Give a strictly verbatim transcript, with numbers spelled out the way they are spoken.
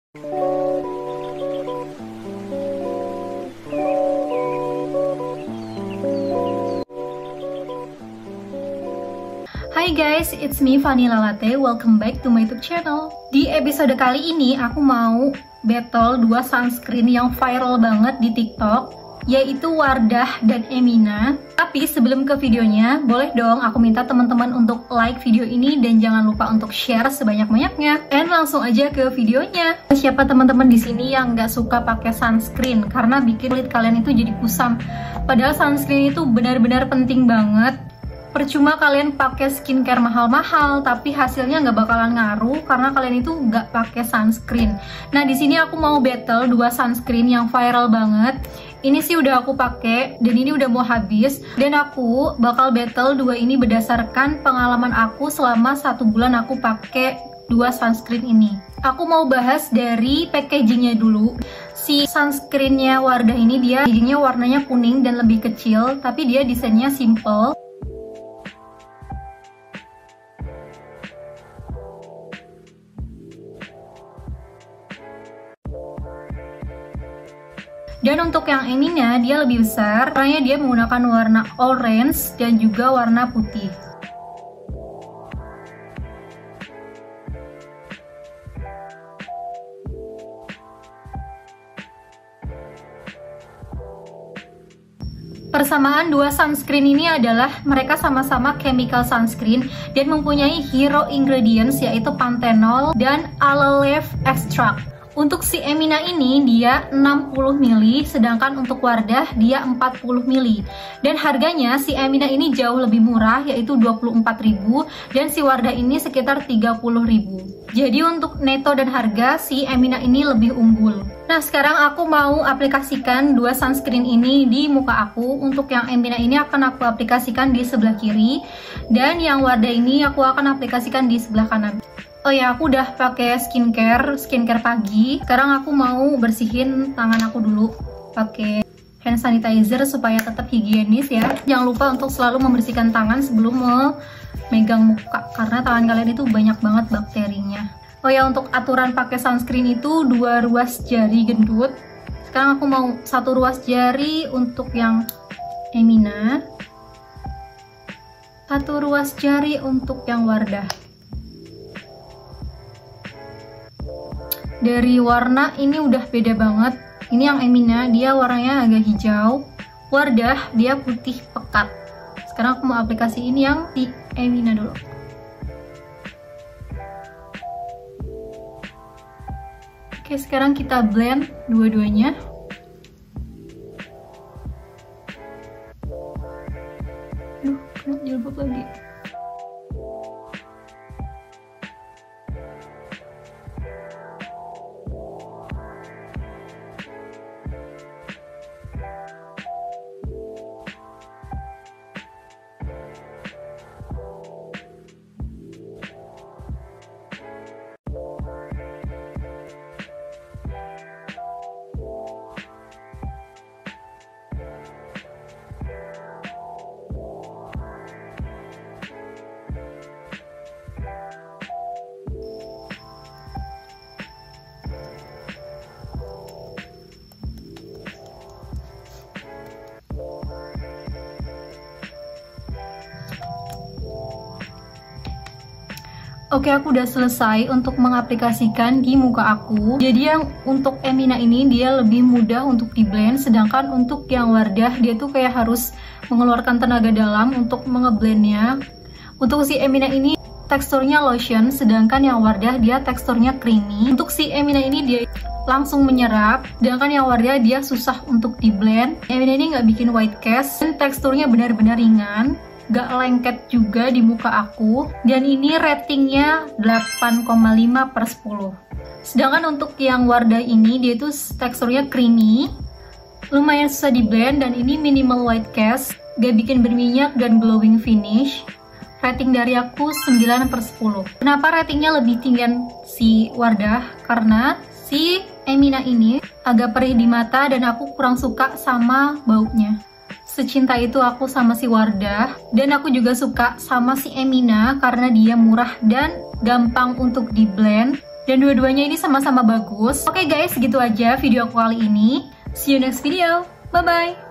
Hai guys, it's me Vanilla Latte. Welcome back to my YouTube channel. Di episode kali ini aku mau battle dua sunscreen yang viral banget di TikTok, yaitu Wardah dan Emina. Tapi sebelum ke videonya, boleh dong aku minta teman-teman untuk like video ini dan jangan lupa untuk share sebanyak-banyaknya. Dan langsung aja ke videonya. Siapa teman-teman di sini yang nggak suka pakai sunscreen karena bikin kulit kalian itu jadi kusam? Padahal sunscreen itu benar-benar penting banget. Percuma kalian pakai skincare mahal-mahal, tapi hasilnya nggak bakalan ngaruh karena kalian itu nggak pakai sunscreen. Nah, di sini aku mau battle dua sunscreen yang viral banget. Ini sih udah aku pakai dan ini udah mau habis. Dan aku bakal battle dua ini berdasarkan pengalaman aku selama satu bulan aku pakai dua sunscreen ini. Aku mau bahas dari packagingnya dulu. Si sunscreennya Wardah ini dia packagingnya warnanya kuning dan lebih kecil, tapi dia desainnya simple. Dan untuk yang ininya dia lebih besar, warnanya dia menggunakan warna orange dan juga warna putih. Persamaan dua sunscreen ini adalah mereka sama-sama chemical sunscreen dan mempunyai hero ingredients yaitu panthenol dan aloe extract. Untuk si Emina ini dia enam puluh mililiter, sedangkan untuk Wardah dia empat puluh mililiter. Dan harganya si Emina ini jauh lebih murah yaitu dua puluh empat ribu dan si Wardah ini sekitar tiga puluh ribu. Jadi untuk neto dan harga si Emina ini lebih unggul. Nah, sekarang aku mau aplikasikan dua sunscreen ini di muka aku. Untuk yang Emina ini akan aku aplikasikan di sebelah kiri dan yang Wardah ini aku akan aplikasikan di sebelah kanan. Oh ya, aku udah pakai skincare, skincare pagi. Sekarang aku mau bersihin tangan aku dulu pakai hand sanitizer supaya tetap higienis ya. Jangan lupa untuk selalu membersihkan tangan sebelum memegang muka karena tangan kalian itu banyak banget bakterinya. Oh ya, untuk aturan pakai sunscreen itu dua ruas jari gendut. Sekarang aku mau satu ruas jari untuk yang Emina, satu ruas jari untuk yang Wardah. Dari warna ini udah beda banget. Ini yang Emina dia warnanya agak hijau, Wardah dia putih pekat. Sekarang aku mau aplikasiin yang di Emina dulu. Oke, sekarang kita blend dua-duanya. Duh, kena jilbab lagi. Oke, aku udah selesai untuk mengaplikasikan di muka aku. Jadi yang untuk Emina ini dia lebih mudah untuk di blend, sedangkan untuk yang Wardah dia tuh kayak harus mengeluarkan tenaga dalam untuk mengeblendnya. Untuk si Emina ini teksturnya lotion, sedangkan yang Wardah dia teksturnya creamy. Untuk si Emina ini dia langsung menyerap, sedangkan yang Wardah dia susah untuk di blend. Emina ini nggak bikin white cast dan teksturnya benar-benar ringan, gak lengket juga di muka aku, dan ini ratingnya delapan koma lima per sepuluh. Sedangkan untuk yang Wardah ini dia tuh teksturnya creamy, lumayan susah di blend, dan ini minimal white cast, gak bikin berminyak dan glowing finish. Rating dari aku sembilan per sepuluh. Kenapa ratingnya lebih tinggian si Wardah? Karena si Emina ini agak perih di mata dan aku kurang suka sama baunya. Secinta itu aku sama si Wardah, dan aku juga suka sama si Emina karena dia murah dan gampang untuk di blend. Dan dua-duanya ini sama-sama bagus. Oke guys, gitu aja video aku kali ini. See you next video. Bye-bye.